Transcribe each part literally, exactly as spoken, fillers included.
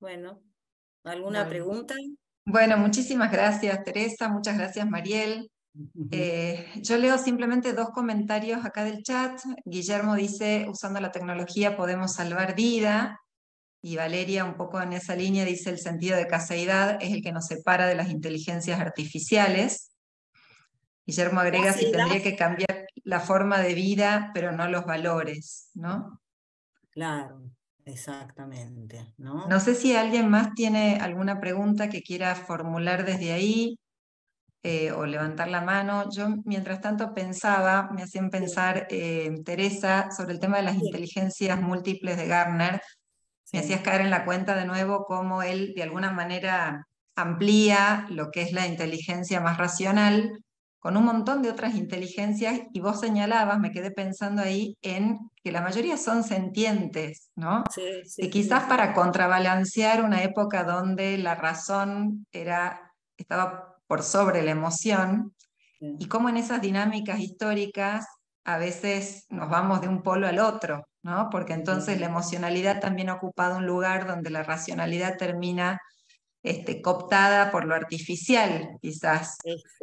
Bueno, ¿alguna Bueno, pregunta? Bueno, muchísimas gracias, Teresa. Muchas gracias, Mariel. Ujú. Eh, yo leo simplemente dos comentarios acá del chat. Guillermo dice, usando la tecnología podemos salvar vida. Y Valeria, un poco en esa línea, dice, el sentido de caseidad es el que nos separa de las inteligencias artificiales. Guillermo agrega, si Caseidad, tendría que cambiar la forma de vida, pero no los valores, ¿no? claro, exactamente, No ¿no? sé si alguien más tiene alguna pregunta que quiera formular desde ahí. Eh, o levantar la mano. Yo, mientras tanto, pensaba, me hacían Sí, pensar, eh, Teresa, sobre el tema de las sí, inteligencias múltiples de Gartner. Me hacías sí, caer en la cuenta de nuevo cómo él, de alguna manera, amplía lo que es la inteligencia más racional con un montón de otras inteligencias, y vos señalabas, me quedé pensando ahí, en que la mayoría son sentientes, ¿no? sí, Que sí, sí, quizás sí, para contrabalancear una época donde la razón era, estaba por sobre la emoción, y sí. cómo en esas dinámicas históricas a veces nos vamos de un polo al otro, ¿no? Porque entonces la Bien. emocionalidad también ha ocupado un lugar donde la racionalidad termina este, cooptada por lo artificial, quizás.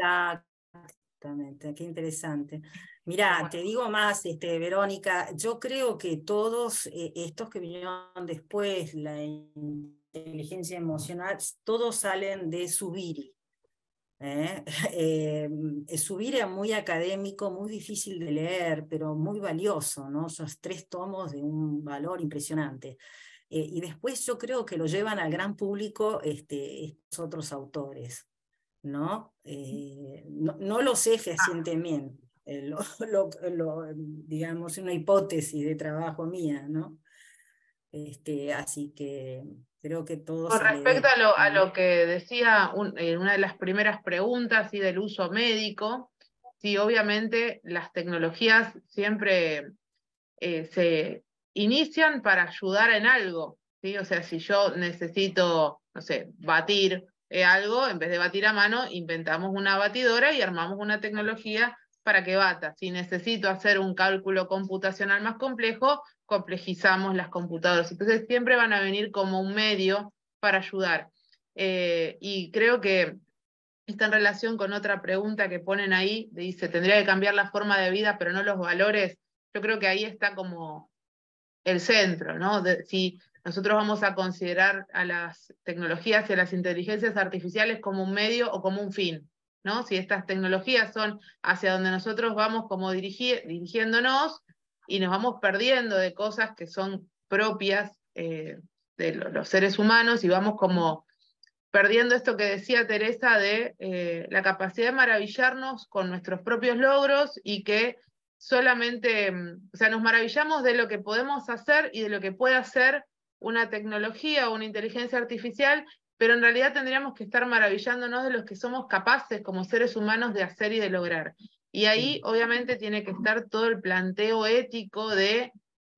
Exactamente, qué interesante. Pero Mira, bueno, te digo más, este, Verónica, yo creo que todos eh, estos que vinieron después, la inteligencia emocional, todos salen de Zubiri. ¿eh? Eh, Subir era muy académico, muy difícil de leer, pero muy valioso, ¿no? Esos tres tomos de un valor impresionante. Eh, y después yo creo que lo llevan al gran público este, estos otros autores, ¿no? Eh, no, no lo sé fehacientemente, eh, lo, lo, lo, digamos, una hipótesis de trabajo mía, ¿no? Este, así que creo que todo Con sale de respecto a ahí. lo, a ¿No? lo que decía un- en una de las primeras preguntas, ¿sí? Del uso médico, sí, obviamente las tecnologías siempre eh, se inician para ayudar en algo, ¿sí? O sea, si yo necesito, no sé, batir eh, algo, en vez de batir a mano, inventamos una batidora y armamos una tecnología para que bata. Si necesito hacer un cálculo computacional más complejo, complejizamos las computadoras. Entonces siempre van a venir como un medio para ayudar. Eh, y creo que está en relación con otra pregunta que ponen ahí, dice, tendría que cambiar la forma de vida, pero no los valores. Yo creo que ahí está como el centro, ¿no? De, si nosotros vamos a considerar a las tecnologías y a las inteligencias artificiales como un medio o como un fin, ¿no? Si estas tecnologías son hacia donde nosotros vamos como dirigi dirigiéndonos y nos vamos perdiendo de cosas que son propias eh, de lo, los seres humanos y vamos como perdiendo esto que decía Teresa de eh, la capacidad de maravillarnos con nuestros propios logros y que solamente, o sea, nos maravillamos de lo que podemos hacer y de lo que puede hacer una tecnología o una inteligencia artificial, pero en realidad tendríamos que estar maravillándonos de los que somos capaces como seres humanos de hacer y de lograr. Y ahí obviamente tiene que estar todo el planteo ético de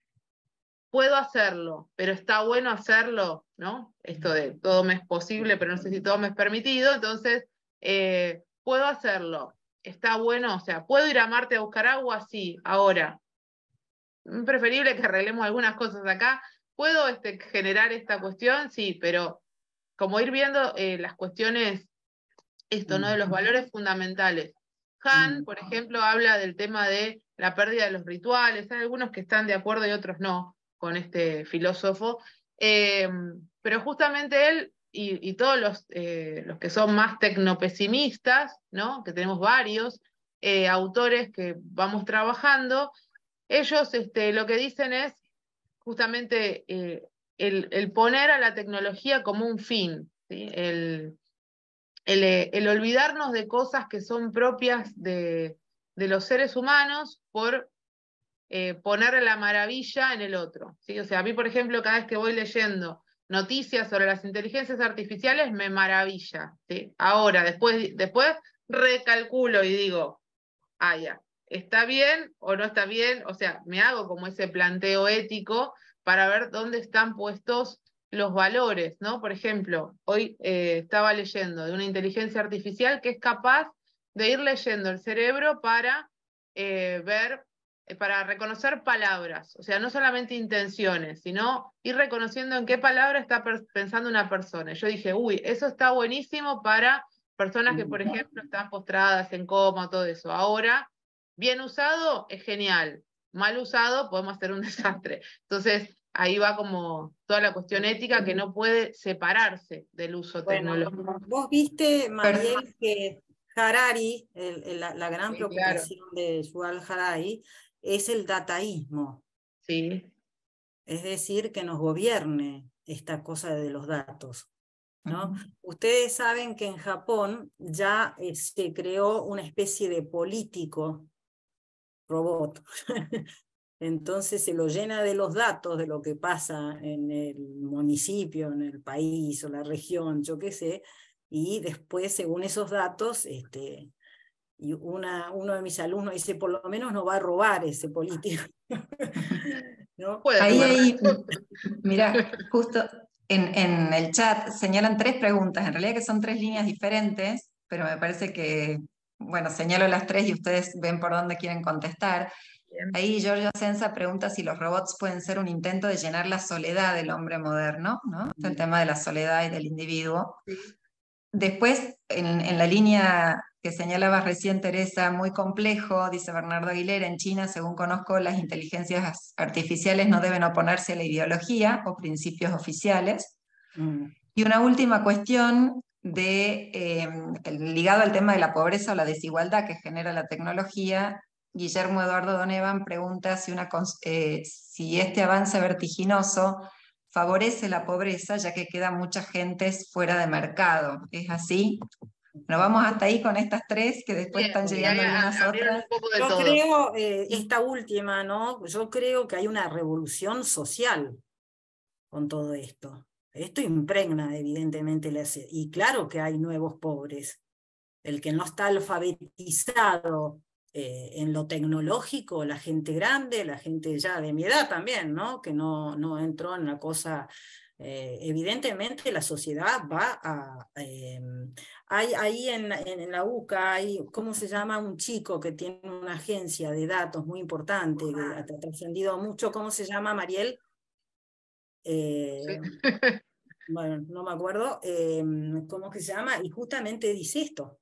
puedo hacerlo, pero está bueno hacerlo, ¿no? Esto de todo me es posible, pero no sé si todo me es permitido, entonces, eh, puedo hacerlo, está bueno, o sea, ¿puedo ir a Marte a buscar agua? Sí, ahora, preferible que arreglemos algunas cosas acá, ¿puedo este, generar esta cuestión? Sí, pero como ir viendo eh, las cuestiones, esto, ¿no? De Mm, los valores fundamentales. Han, mm, por ejemplo, habla del tema de la pérdida de los rituales. Hay algunos que están de acuerdo y otros no con este filósofo. Eh, pero justamente él y, y todos los, eh, los que son más tecnopesimistas, ¿no? Que tenemos varios eh, autores que vamos trabajando, ellos este, lo que dicen es justamente eh, el, el, poner a la tecnología como un fin, ¿sí? el, el, el, olvidarnos de cosas que son propias de, de los seres humanos por eh, poner la maravilla en el otro. ¿sí? O sea, a mí, por ejemplo, cada vez que voy leyendo noticias sobre las inteligencias artificiales, me maravilla. ¿sí? Ahora, después, después recalculo y digo, ah, ya, ¿está bien o no está bien? O sea, me hago como ese planteo ético para ver dónde están puestos los valores, ¿no? Por ejemplo, hoy eh, estaba leyendo de una inteligencia artificial que es capaz de ir leyendo el cerebro para eh, ver para reconocer palabras, o sea, no solamente intenciones, sino ir reconociendo en qué palabra está pensando una persona. Yo dije, uy, eso está buenísimo para personas que, por ejemplo, están postradas en coma, todo eso. Ahora, bien usado, es genial. Mal usado, podemos hacer un desastre. Entonces, ahí va como toda la cuestión ética que no puede separarse del uso bueno, tecnológico. vos viste, Mariel, que Harari, el, el, la, la gran Sí, preocupación claro. de Yuval Harari, es el dataísmo. Sí. Es decir, que nos gobierne esta cosa de los datos, ¿no? Uh-huh. Ustedes saben que en Japón ya eh, se creó una especie de político robot. Entonces se lo llena de los datos de lo que pasa en el municipio, en el país o la región, yo qué sé, y después, según esos datos, este, y una, uno de mis alumnos dice, por lo menos no va a robar ese político. ¿No? Ahí, ahí, mira, justo en, en el chat señalan tres preguntas, en realidad que son tres líneas diferentes, pero me parece que, bueno, señalo las tres y ustedes ven por dónde quieren contestar. Bien. Ahí Giorgio Senza pregunta si los robots pueden ser un intento de llenar la soledad del hombre moderno, ¿no? Está el tema de la soledad y del individuo. Sí. Después, en, en la línea que señalaba recién Teresa, muy complejo, dice Bernardo Aguilera, en China, según conozco, las inteligencias artificiales no deben oponerse a la ideología o principios oficiales. Mm. Y una última cuestión de, eh, ligado al tema de la pobreza o la desigualdad que genera la tecnología, Guillermo Eduardo Donevan pregunta si, una, eh, si este avance vertiginoso favorece la pobreza, ya que queda mucha gente fuera de mercado. ¿Es así? Nos vamos hasta ahí con estas tres, que después Bien, están llegando algunas otras. Yo todo. creo, eh, esta última, ¿no? Yo creo que hay una revolución social con todo esto. Esto impregna evidentemente, la, y claro que hay nuevos pobres. El que no está alfabetizado eh, en lo tecnológico, la gente grande, la gente ya de mi edad también, ¿no? Que no, no entró en la cosa. Eh, evidentemente la sociedad va a... Eh, hay ahí en, en, en la U C A, hay, ¿cómo se llama? Un chico que tiene una agencia de datos muy importante, que ha trascendido mucho, ¿cómo se llama, Mariel? Eh, sí. Bueno, no me acuerdo, eh, ¿cómo que se llama? Y justamente dice esto.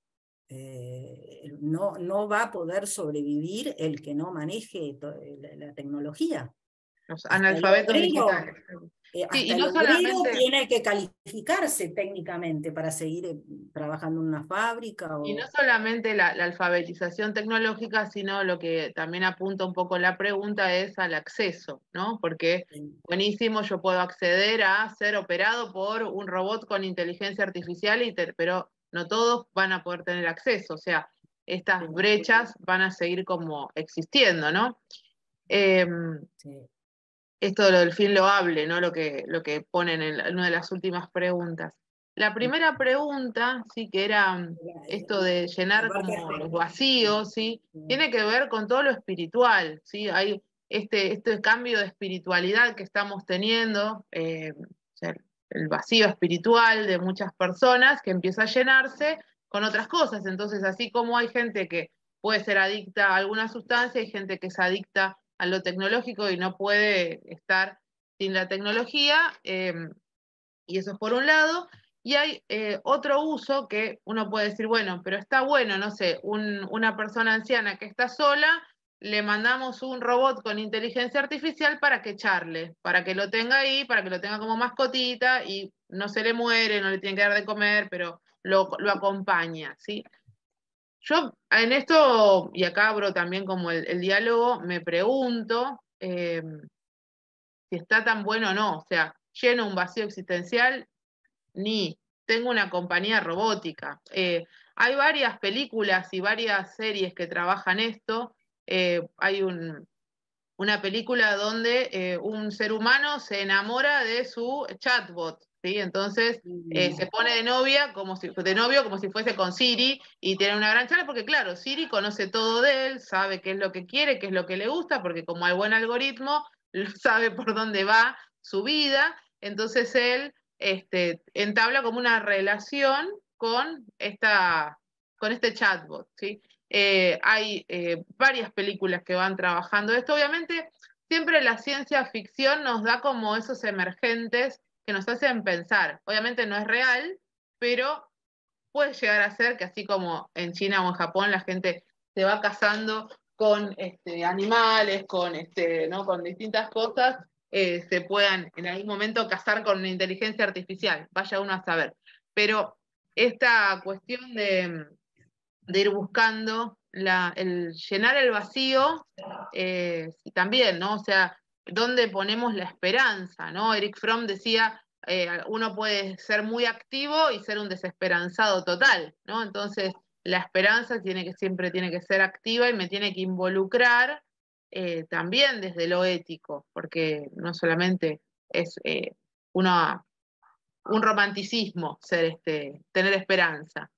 Eh, no, no va a poder sobrevivir el que no maneje la, la tecnología. Los analfabetos digitales. Eh, hasta sí, y no el solamente tiene que calificarse técnicamente para seguir eh, trabajando en una fábrica. O... Y no solamente la, la alfabetización tecnológica, sino lo que también apunta un poco la pregunta es al acceso, ¿no? Porque sí. Buenísimo, yo puedo acceder a ser operado por un robot con inteligencia artificial, y te, pero no todos van a poder tener acceso, o sea, estas sí. brechas van a seguir como existiendo, ¿no? Eh, sí. Esto de lo del fin loable, ¿no? Lo que, lo que ponen en, en una de las últimas preguntas. La primera pregunta, sí, que era esto de llenar como los vacíos, ¿sí? Tiene que ver con todo lo espiritual, ¿sí? Hay este, este cambio de espiritualidad que estamos teniendo, eh, o sea, el vacío espiritual de muchas personas que empieza a llenarse con otras cosas. Entonces, así como hay gente que puede ser adicta a alguna sustancia, hay gente que es adicta a lo tecnológico y no puede estar sin la tecnología, eh, y eso es por un lado. Y hay eh, otro uso que uno puede decir, bueno, pero está bueno, no sé, un, una persona anciana que está sola, le mandamos un robot con inteligencia artificial para que charle, para que lo tenga ahí, para que lo tenga como mascotita y no se le muere, no le tiene que dar de comer, pero lo, lo acompaña, ¿sí? Yo en esto, y acá abro también como el, el diálogo, me pregunto eh, si está tan bueno o no, o sea, lleno un vacío existencial, ni tengo una compañía robótica. Eh, hay varias películas y varias series que trabajan esto. Eh, hay un, una película donde eh, un ser humano se enamora de su chatbot, ¿sí? Entonces eh, se pone de novia, como si, de novio como si fuese con Siri, y tiene una gran charla, porque claro, Siri conoce todo de él, sabe qué es lo que quiere, qué es lo que le gusta, porque como hay buen algoritmo, sabe por dónde va su vida, entonces él este, entabla como una relación con, esta, con este chatbot, ¿sí? Eh, hay eh, varias películas que van trabajando esto. Obviamente, siempre la ciencia ficción nos da como esos emergentes que nos hacen pensar. Obviamente no es real, pero puede llegar a ser que así como en China o en Japón la gente se va casando con este, animales, con, este, ¿no? con distintas cosas, eh, se puedan en algún momento casar con una inteligencia artificial, vaya uno a saber. Pero esta cuestión de, de ir buscando la, el llenar el vacío, eh, también, ¿no? O sea, ¿dónde ponemos la esperanza, ¿no? Eric Fromm decía, eh, uno puede ser muy activo y ser un desesperanzado total, ¿no? Entonces, la esperanza tiene que, siempre tiene que ser activa y me tiene que involucrar eh, también desde lo ético, porque no solamente es eh, una, un romanticismo ser este, tener esperanza.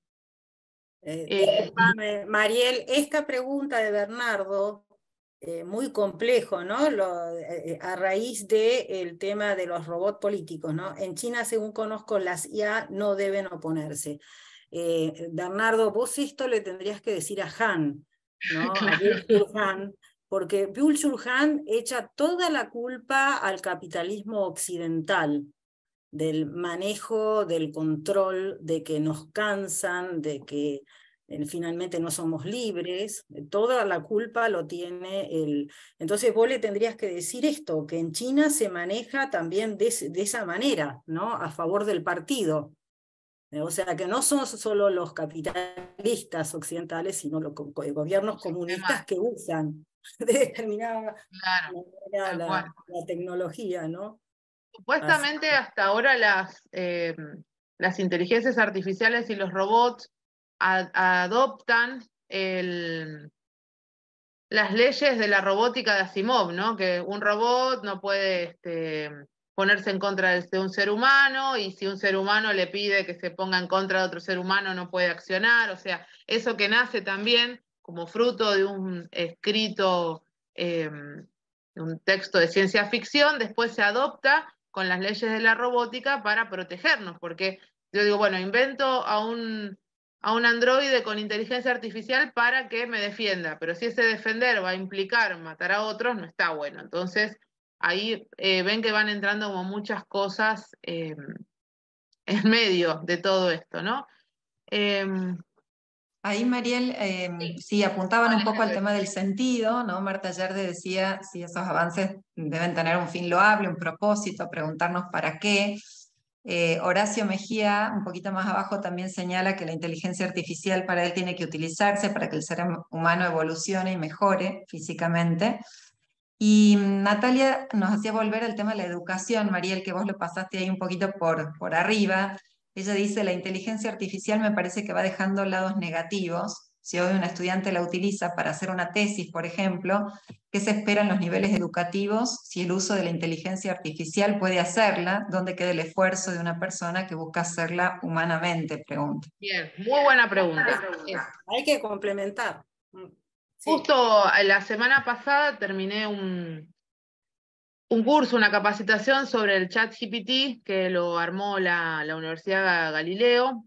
Eh, Eh, disculpame, Mariel, esta pregunta de Bernardo, eh, muy complejo, ¿no? Lo, eh, a raíz del tema de los robots políticos, ¿no? En China, según conozco, las I A no deben oponerse. Eh, Bernardo, vos esto le tendrías que decir a Han, ¿no? Claro. A Byung-Chul Han, porque Byung-Chul Han echa toda la culpa al capitalismo occidental, del manejo, del control, de que nos cansan, de que eh, finalmente no somos libres, toda la culpa lo tiene el... Entonces vos le tendrías que decir esto, que en China se maneja también de, de esa manera, ¿no? A favor del partido. O sea, que no son solo los capitalistas occidentales, sino los gobiernos comunistas que usan de determinada Claro, manera tal la, cual. la tecnología, ¿no? Supuestamente Así. hasta ahora las, eh, las inteligencias artificiales y los robots a, adoptan el, las leyes de la robótica de Asimov, ¿no? Que un robot no puede este, ponerse en contra de, de un ser humano, y si un ser humano le pide que se ponga en contra de otro ser humano no puede accionar. O sea, eso que nace también como fruto de un escrito, eh, un texto de ciencia ficción, después se adopta con las leyes de la robótica para protegernos, porque yo digo, bueno, invento a un, a un androide con inteligencia artificial para que me defienda, pero si ese defender va a implicar matar a otros, no está bueno. Entonces, ahí eh, ven que van entrando como muchas cosas eh, en medio de todo esto, ¿no? Eh, Ahí, Mariel, eh, sí, apuntaban un poco al tema del sentido, ¿no? Marta Yerde decía si esos avances deben tener un fin loable, un propósito, preguntarnos para qué. Eh, Horacio Mejía, un poquito más abajo, también señala que la inteligencia artificial para él tiene que utilizarse para que el ser humano evolucione y mejore físicamente. Y Natalia nos hacía volver al tema de la educación, Mariel, que vos lo pasaste ahí un poquito por, por arriba. Ella dice, la inteligencia artificial me parece que va dejando lados negativos. Si hoy un estudiante la utiliza para hacer una tesis, por ejemplo, ¿qué se espera en los niveles educativos si el uso de la inteligencia artificial puede hacerla? ¿Dónde queda el esfuerzo de una persona que busca hacerla humanamente? Pregunta. bien, muy buena pregunta. Hay que complementar. Sí. Justo la semana pasada terminé un, un curso, una capacitación sobre el chat G P T que lo armó la, la Universidad Galileo,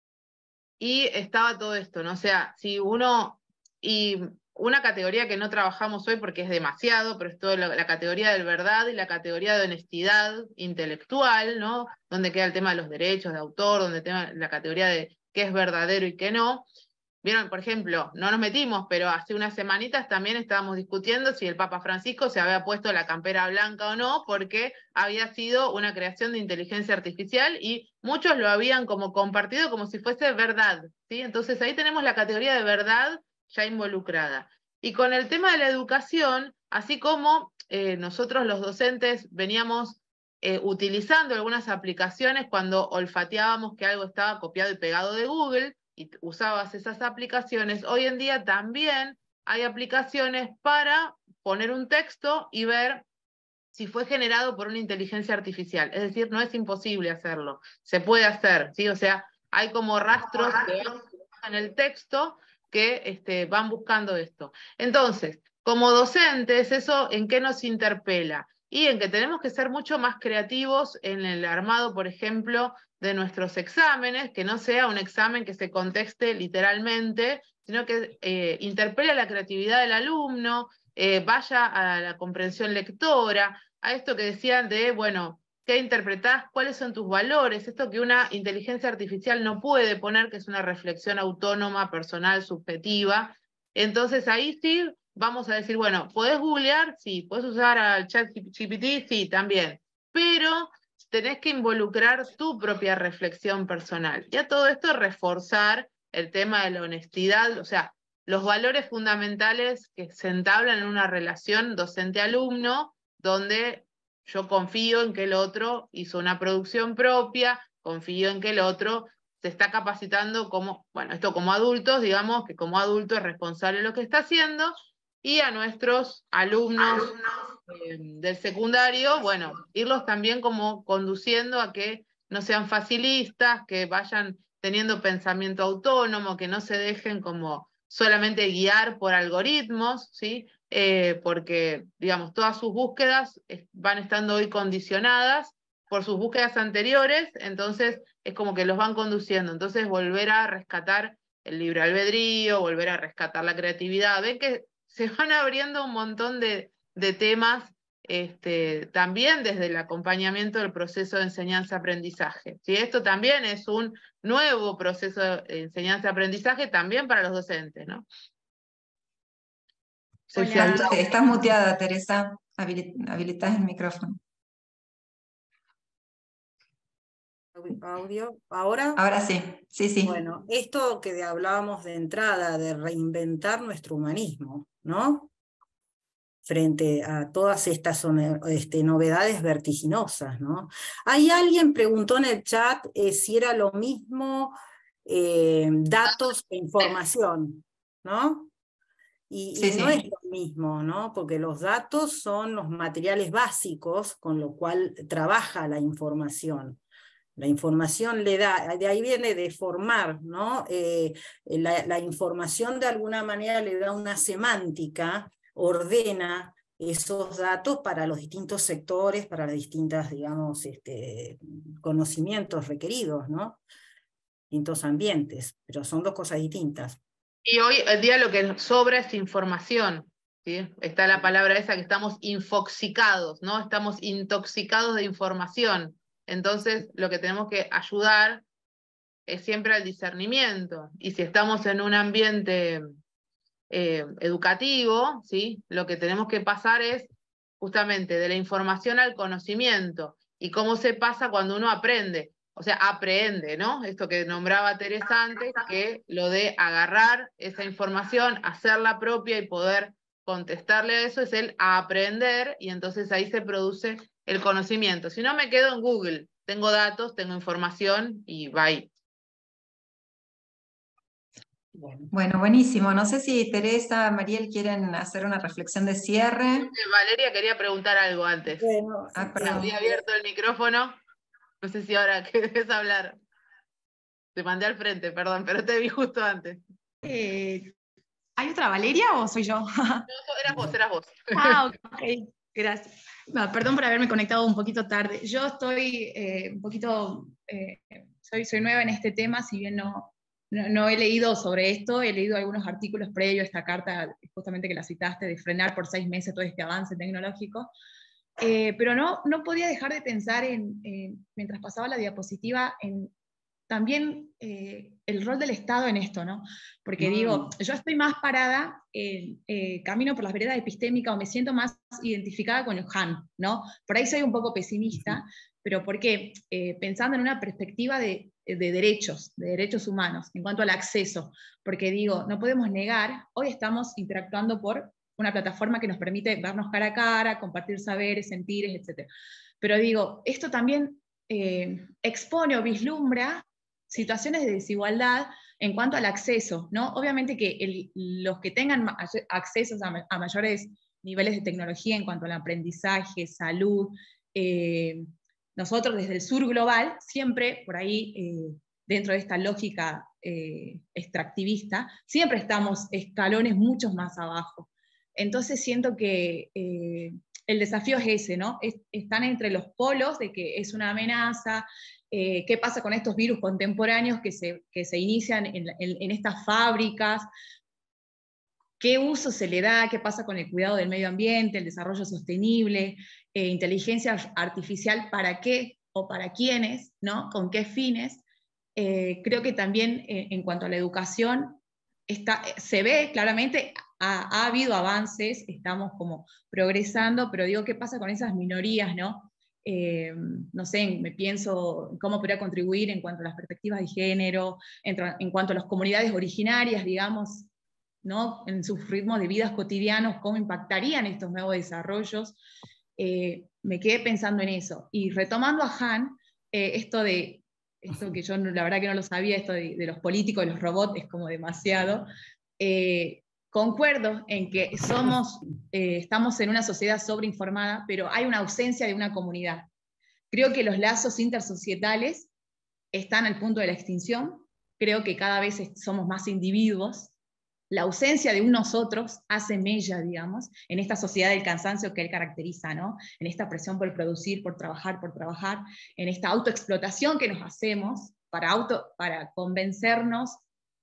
y estaba todo esto, ¿no? O sea, si uno, y una categoría que no trabajamos hoy porque es demasiado, pero es toda la, la categoría del verdad y la categoría de honestidad intelectual, ¿no? Donde queda el tema de los derechos de autor, donde queda la categoría de qué es verdadero y qué no. Vieron, por ejemplo, no nos metimos, pero hace unas semanitas también estábamos discutiendo si el Papa Francisco se había puesto la campera blanca o no, porque había sido una creación de inteligencia artificial y muchos lo habían como compartido como si fuese verdad, ¿sí? Entonces ahí tenemos la categoría de verdad ya involucrada. Y con el tema de la educación, así como eh, nosotros los docentes veníamos eh, utilizando algunas aplicaciones cuando olfateábamos que algo estaba copiado y pegado de Google, y usabas esas aplicaciones, hoy en día también hay aplicaciones para poner un texto y ver si fue generado por una inteligencia artificial. Es decir, no es imposible hacerlo, se puede hacer, ¿sí? O sea, hay como rastros que van en el texto que este, van buscando esto. Entonces, como docentes, ¿eso en qué nos interpela? Y en que tenemos que ser mucho más creativos en el armado, por ejemplo, de nuestros exámenes, que no sea un examen que se conteste literalmente, sino que eh, interpele la creatividad del alumno, eh, vaya a la comprensión lectora, a esto que decían de, bueno, ¿qué interpretás? ¿Cuáles son tus valores? Esto que una inteligencia artificial no puede poner, que es una reflexión autónoma, personal, subjetiva. Entonces ahí sí vamos a decir, bueno, ¿podés googlear? Sí. ¿Podés usar al chat G P T? Sí, también. Pero tenés que involucrar tu propia reflexión personal. Y a todo esto reforzar el tema de la honestidad, o sea, los valores fundamentales que se entablan en una relación docente-alumno, donde yo confío en que el otro hizo una producción propia, confío en que el otro se está capacitando como, bueno, esto como adultos, digamos que como adulto es responsable de lo que está haciendo, y a nuestros alumnos eh, del secundario, bueno, irlos también como conduciendo a que no sean facilistas, que vayan teniendo pensamiento autónomo, que no se dejen como solamente guiar por algoritmos, ¿sí? Eh, porque, digamos, todas sus búsquedas van estando hoy condicionadas por sus búsquedas anteriores, entonces es como que los van conduciendo. Entonces volver a rescatar el libre albedrío, volver a rescatar la creatividad. Ven que se van abriendo un montón de, de temas, este, también desde el acompañamiento del proceso de enseñanza-aprendizaje. ¿Sí? Esto también es un nuevo proceso de enseñanza-aprendizaje también para los docentes, ¿no? Hola, estás muteada, Teresa. Habilitas el micrófono. Audio, ¿ahora? Ahora sí, sí, sí. Bueno, esto que hablábamos de entrada, de reinventar nuestro humanismo, ¿no? Frente a todas estas este, novedades vertiginosas, ¿no? Ahí alguien preguntó en el chat eh, si era lo mismo eh, datos e información, ¿no? Y, sí, y no sí. es lo mismo, ¿no? Porque los datos son los materiales básicos con lo cual trabaja la información. La información le da, de ahí viene de formar, ¿no? Eh, la, la información de alguna manera le da una semántica, ordena esos datos para los distintos sectores, para las distintas, digamos, este, conocimientos requeridos, ¿no? Distintos ambientes, pero son dos cosas distintas. Y hoy el día lo que sobra es información, ¿sí? Está la palabra esa que estamos infoxicados, ¿no? Estamos intoxicados de información. Entonces, lo que tenemos que ayudar es siempre al discernimiento. Y si estamos en un ambiente eh, educativo, ¿sí? Lo que tenemos que pasar es justamente de la información al conocimiento. Y cómo se pasa cuando uno aprende. O sea, aprende, ¿no? Esto que nombraba Teresa antes, que lo de agarrar esa información, hacerla propia y poder contestarle a eso es el aprender, y entonces ahí se produce el conocimiento. Si no, me quedo en Google, tengo datos, tengo información y bye. Bueno. bueno, buenísimo. No sé si Teresa, Mariel quieren hacer una reflexión de cierre. Valeria quería preguntar algo antes. Bueno, ah, había abierto el micrófono. No sé si ahora querés hablar. Te mandé al frente, perdón, pero te vi justo antes. Eh, ¿Hay otra Valeria o soy yo? No, eras vos, eras vos. Ah, ok, gracias. No, perdón por haberme conectado un poquito tarde. Yo estoy eh, un poquito, eh, soy, soy nueva en este tema, si bien no, no, no he leído sobre esto, he leído algunos artículos previos a esta carta, justamente que la citaste, de frenar por seis meses todo este avance tecnológico. Eh, pero no, no podía dejar de pensar, en, en, mientras pasaba la diapositiva, en también eh, el rol del Estado en esto, ¿no? Porque mm. digo, yo estoy más parada, en, eh, camino por las veredas epistémicas, o me siento más identificada con Luján, ¿no? Por ahí soy un poco pesimista, uh-huh. pero porque eh, pensando en una perspectiva de, de derechos, de derechos humanos, en cuanto al acceso, porque digo, no podemos negar, hoy estamos interactuando por una plataforma que nos permite vernos cara a cara, compartir saberes, sentires, etcétera. Pero digo, esto también eh, expone o vislumbra situaciones de desigualdad en cuanto al acceso, ¿no? Obviamente que el, los que tengan accesos a, a mayores niveles de tecnología en cuanto al aprendizaje, salud, eh, nosotros desde el sur global, siempre por ahí, eh, dentro de esta lógica eh, extractivista, siempre estamos escalones muchos más abajo. Entonces siento que eh, el desafío es ese, ¿no? Es, están entre los polos de que es una amenaza. Eh, ¿Qué pasa con estos virus contemporáneos que se, que se inician en, en, en estas fábricas? qué uso se le da, qué pasa con el cuidado del medio ambiente, el desarrollo sostenible, eh, inteligencia artificial, para qué o para quiénes, ¿no? Con qué fines. Eh, creo que también eh, en cuanto a la educación, está, se ve claramente, ha, ha habido avances, estamos como progresando, pero digo, ¿qué pasa con esas minorías, no? Eh, no sé, me pienso cómo podría contribuir en cuanto a las perspectivas de género, en, en cuanto a las comunidades originarias, digamos, ¿no? En sus ritmos de vidas cotidianos, cómo impactarían estos nuevos desarrollos. Eh, me quedé pensando en eso. Y retomando a Han, eh, esto de, esto que yo la verdad que no lo sabía, esto de, de los políticos, de los robots, es como demasiado. Eh, concuerdo en que somos, eh, estamos en una sociedad sobreinformada, pero hay una ausencia de una comunidad. Creo que los lazos intersocietales están al punto de la extinción. Creo que cada vez somos más individuos. La ausencia de un nosotros hace mella, digamos, en esta sociedad del cansancio que él caracteriza, ¿no? En esta presión por producir, por trabajar, por trabajar, en esta autoexplotación que nos hacemos para, auto, para convencernos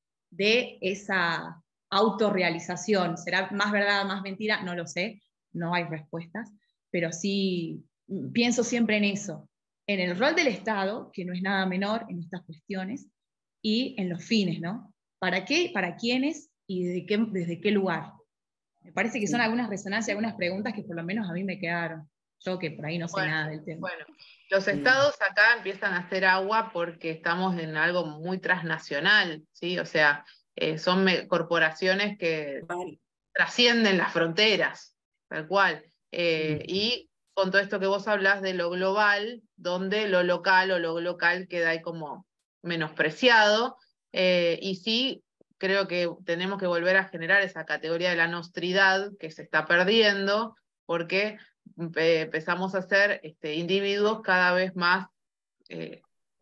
de esa autorrealización. ¿Será más verdad, más mentira? No lo sé, no hay respuestas, pero sí pienso siempre en eso, en el rol del Estado, que no es nada menor en estas cuestiones, y en los fines, ¿no? ¿Para qué? ¿Para quiénes? ¿Y desde qué, desde qué lugar? Me parece que son algunas resonancias, algunas preguntas que por lo menos a mí me quedaron. Yo que por ahí no sé bueno, nada del tema. Bueno, los estados acá empiezan a hacer agua porque estamos en algo muy transnacional, ¿sí? O sea, eh, son corporaciones que vale. trascienden las fronteras, tal cual. Eh, sí. Y con todo esto que vos hablás de lo global, donde lo local o lo local queda ahí como menospreciado, eh, y sí, creo que tenemos que volver a generar esa categoría de la nostridad que se está perdiendo, porque eh, empezamos a ser este, individuos cada vez más eh,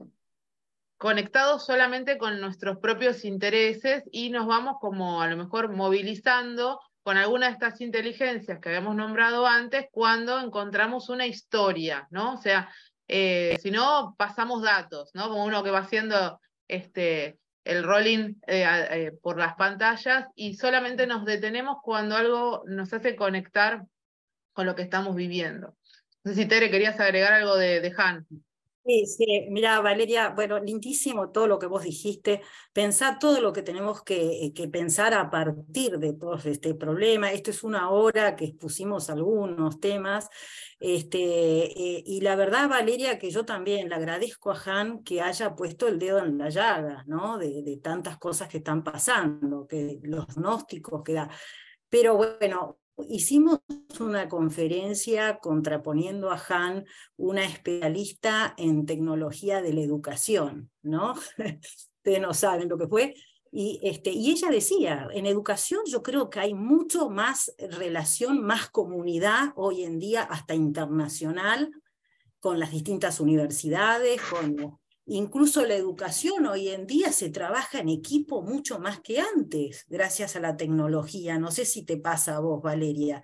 conectados solamente con nuestros propios intereses, y nos vamos como a lo mejor movilizando con alguna de estas inteligencias que habíamos nombrado antes cuando encontramos una historia, ¿no? O sea, eh, si no, pasamos datos, ¿no? Como uno que va haciendo este, el rolling eh, eh, por las pantallas, y solamente nos detenemos cuando algo nos hace conectar con lo que estamos viviendo. No sé si Tere querías agregar algo de, de Han. Sí, sí, mira, Valeria, bueno, lindísimo todo lo que vos dijiste. Pensar todo lo que tenemos que, que pensar a partir de todo este problema. Esto es una hora que expusimos algunos temas. Este, eh, y la verdad, Valeria, que yo también le agradezco a Han que haya puesto el dedo en la llaga, ¿no? De, de tantas cosas que están pasando, que los gnósticos que da. Pero bueno, hicimos una conferencia contraponiendo a Han, una especialista en tecnología de la educación, ¿no? Ustedes no saben lo que fue. Y, este, y ella decía, en educación yo creo que hay mucho más relación, más comunidad hoy en día, hasta internacional, con las distintas universidades, con... Incluso la educación hoy en día se trabaja en equipo mucho más que antes, gracias a la tecnología. No sé si te pasa a vos, Valeria.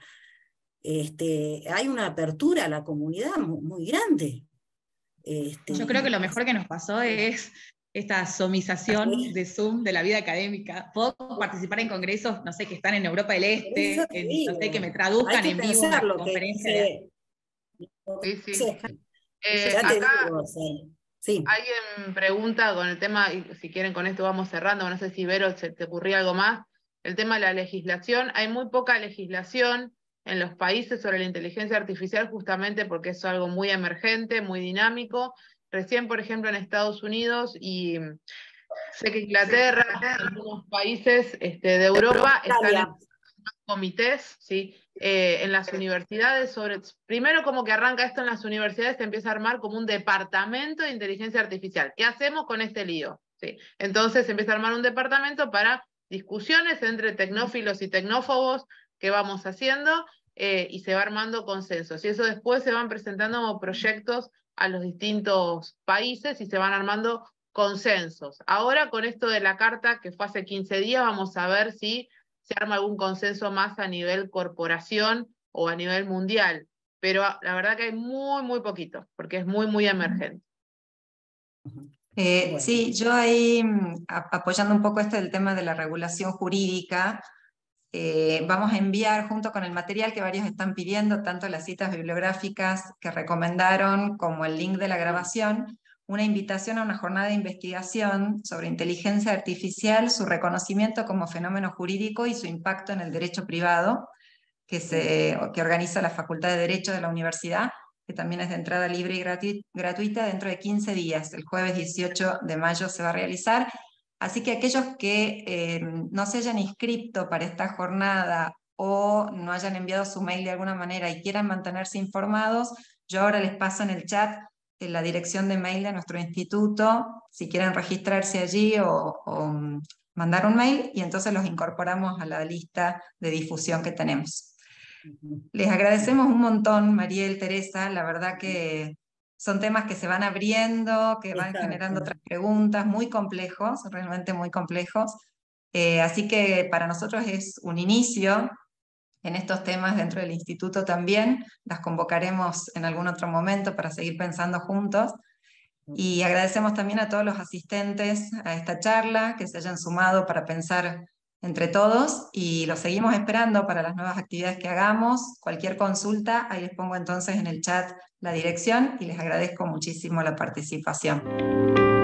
Este, hay una apertura a la comunidad muy, muy grande. Este, Yo creo que lo mejor que nos pasó es esta somización de Zoom de la vida académica. Puedo participar en congresos, no sé, que están en Europa del Este, en, no sé, que me traduzcan en vivo una conferencia. Que, sí, sí. sí. Eh, ya te acá, digo, sí. Sí. Alguien pregunta con el tema, y si quieren con esto vamos cerrando, no sé si Vero se te ocurría algo más, el tema de la legislación. Hay muy poca legislación en los países sobre la inteligencia artificial, justamente porque es algo muy emergente, muy dinámico. Recién, por ejemplo, en Estados Unidos y sé que Inglaterra, algunos países este, de Europa están en comités, ¿sí? Eh, en las universidades, sobre, primero como que arranca esto en las universidades, se empieza a armar como un departamento de inteligencia artificial. ¿Qué hacemos con este lío? ¿Sí? Entonces se empieza a armar un departamento para discusiones entre tecnófilos y tecnófobos que vamos haciendo, eh, y se va armando consensos. Y eso después se van presentando como proyectos a los distintos países y se van armando consensos. Ahora con esto de la carta que fue hace quince días, vamos a ver si se arma algún consenso más a nivel corporación o a nivel mundial, pero la verdad que hay muy, muy poquito, porque es muy, muy emergente. Eh, bueno. Sí, yo ahí apoyando un poco este del tema de la regulación jurídica, eh, vamos a enviar junto con el material que varios están pidiendo, tanto las citas bibliográficas que recomendaron como el link de la grabación, una invitación a una jornada de investigación sobre inteligencia artificial, su reconocimiento como fenómeno jurídico y su impacto en el derecho privado, que, se, que organiza la Facultad de Derecho de la Universidad, que también es de entrada libre y gratu gratuita, dentro de quince días. El jueves dieciocho de mayo se va a realizar. Así que aquellos que eh, no se hayan inscrito para esta jornada o no hayan enviado su mail de alguna manera y quieran mantenerse informados, yo ahora les paso en el chat eh, la dirección de mail de nuestro instituto, si quieren registrarse allí o, o mandar un mail, y entonces los incorporamos a la lista de difusión que tenemos. Les agradecemos un montón, Mariel, Teresa, la verdad que son temas que se van abriendo, que van Exacto. generando otras preguntas, muy complejos, realmente muy complejos. Eh, así que para nosotros es un inicio en estos temas dentro del instituto también. Las convocaremos en algún otro momento para seguir pensando juntos. Y agradecemos también a todos los asistentes a esta charla, que se hayan sumado para pensar entre todos, y los seguimos esperando para las nuevas actividades que hagamos. Cualquier consulta, ahí les pongo entonces en el chat la dirección, y les agradezco muchísimo la participación.